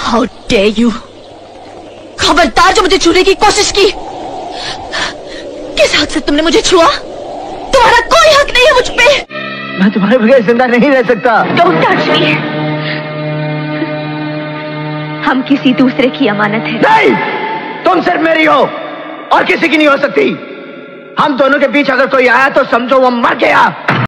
How dare you! खबरदार जो मुझे छूने की कोशिश की! किस हक से तुमने मुझे छुआ? तुम्हारा कोई हक नहीं है मुझ पे। मैं तुम्हारे बगैर जिंदा नहीं रह सकता। Don't touch me। हम किसी दूसरे की अमानत है। नहीं, तुम सिर्फ मेरी हो और किसी की नहीं हो सकती। हम दोनों के बीच अगर कोई आया तो समझो वो मर गया।